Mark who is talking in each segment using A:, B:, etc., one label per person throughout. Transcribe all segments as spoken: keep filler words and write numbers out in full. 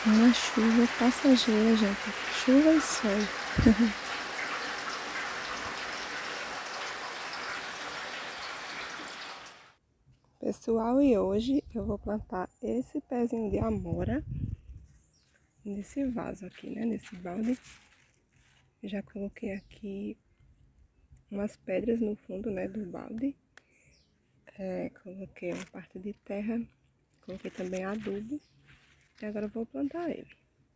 A: Uma chuva passageira, gente. Chuva e sol. Pessoal, e hoje eu vou plantar esse pezinho de amora nesse vaso aqui, né? Nesse balde. Eu já coloquei aqui umas pedras no fundo, né? Do balde. É, coloquei uma parte de terra. Coloquei também adubo. E agora eu vou plantar ele.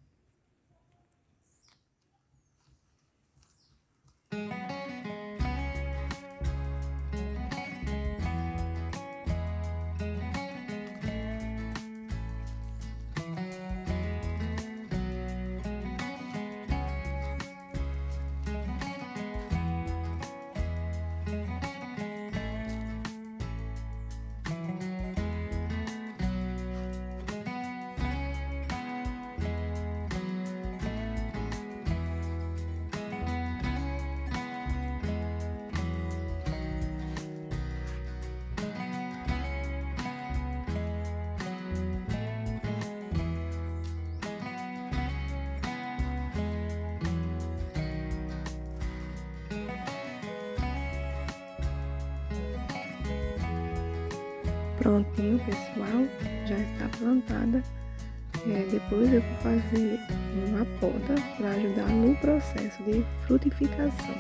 A: Prontinho, pessoal, já está plantada. É, depois eu vou fazer uma poda para ajudar no processo de frutificação.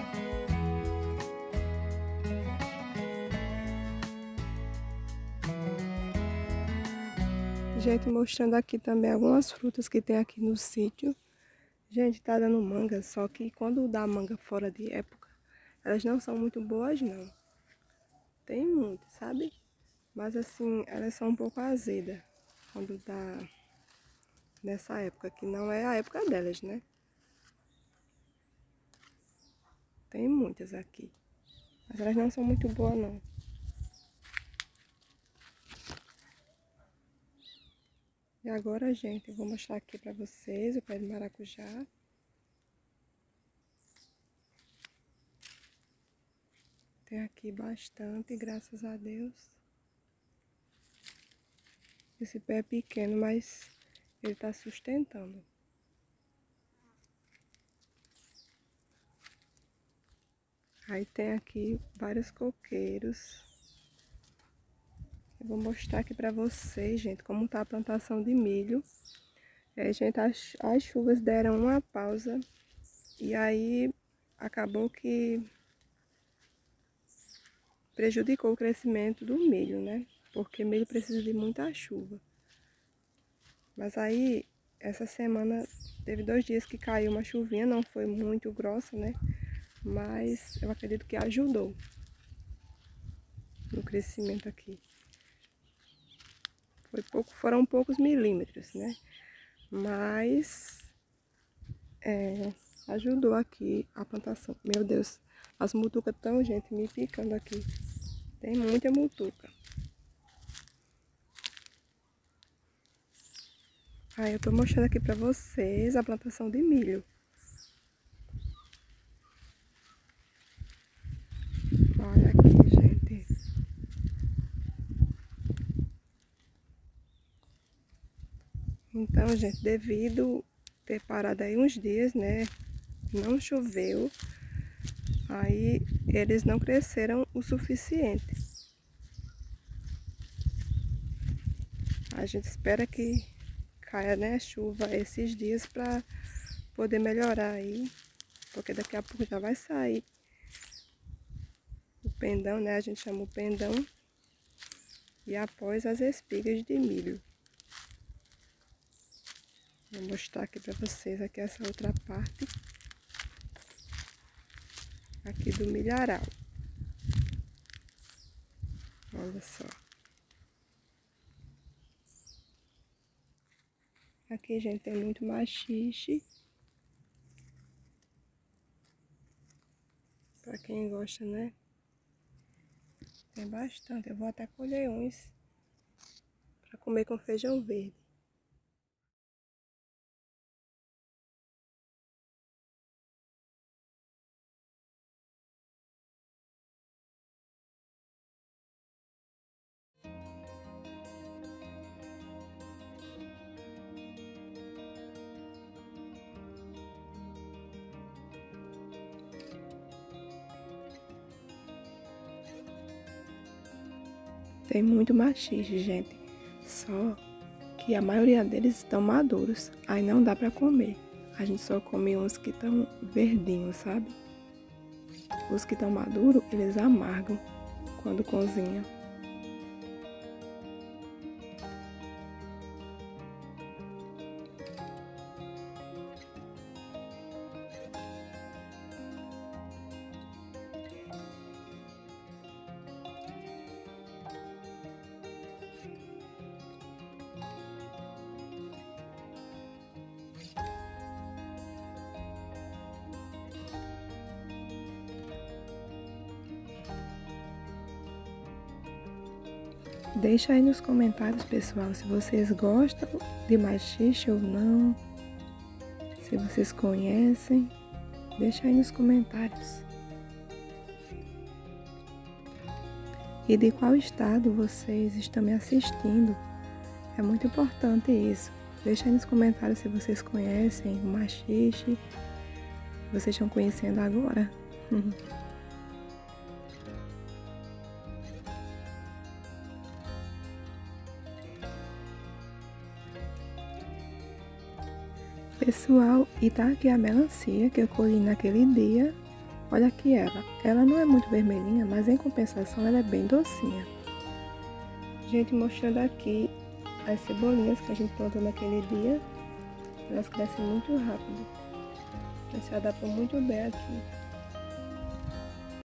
A: Gente, mostrando aqui também algumas frutas que tem aqui no sítio. Gente, tá dando manga, só que quando dá manga fora de época, elas não são muito boas não. Tem muitas, sabe? Mas assim, elas são um pouco azedas quando dá nessa época, que não é a época delas, né? Tem muitas aqui, mas elas não são muito boas não. E agora, gente, eu vou mostrar aqui pra vocês o pé de maracujá. Tem aqui bastante, graças a Deus. Esse pé é pequeno, mas ele tá sustentando. Aí tem aqui vários coqueiros. Eu vou mostrar aqui pra vocês, gente, como tá a plantação de milho. É, gente, as, as chuvas deram uma pausa. E aí acabou que prejudicou o crescimento do milho, né? Porque milho precisa de muita chuva. Mas aí, essa semana, teve dois dias que caiu uma chuvinha, não foi muito grossa, né? Mas eu acredito que ajudou no crescimento aqui. Foi pouco, foram poucos milímetros, né? Mas é, ajudou aqui a plantação. Meu Deus, as mutucas estão, gente, me picando aqui. Tem muita mutuca. Aí eu tô mostrando aqui pra vocês a plantação de milho. Olha aqui, gente. Então, gente, devido ter parado aí uns dias, né? Não choveu. Aí eles não cresceram o suficiente. A gente espera que caia, né, chuva esses dias para poder melhorar aí, porque daqui a pouco já vai sair o pendão, né? A gente chama o pendão e após as espigas de milho. Vou mostrar aqui para vocês aqui essa outra parte aqui do milharal. Olha só. Aqui, gente, tem muito machixe. Pra quem gosta, né? Tem bastante. Eu vou até colher uns pra comer com feijão verde. Tem muito maxixe, gente. Só que a maioria deles estão maduros. Aí não dá pra comer. A gente só come uns que estão verdinhos, sabe? Os que estão maduros, eles amargam quando cozinha. Deixa aí nos comentários, pessoal, se vocês gostam de maxixe ou não. Se vocês conhecem, deixa aí nos comentários. E de qual estado vocês estão me assistindo? É muito importante isso. Deixa aí nos comentários se vocês conhecem o maxixe, se vocês estão conhecendo agora. Pessoal, e tá aqui a melancia que eu colhi naquele dia. Olha aqui ela. Ela não é muito vermelhinha, mas em compensação ela é bem docinha. Gente, mostrando aqui as cebolinhas que a gente plantou naquele dia. Elas crescem muito rápido. Elas se adaptam muito bem aqui.